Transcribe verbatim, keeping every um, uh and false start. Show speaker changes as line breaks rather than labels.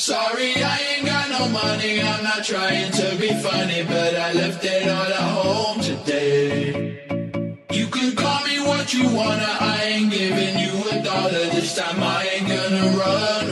Sorry, I ain't got no money, I'm not trying to be funny, but I left it all at home today. You can call me what you wanna, I ain't giving you a dollar, this time I ain't gonna run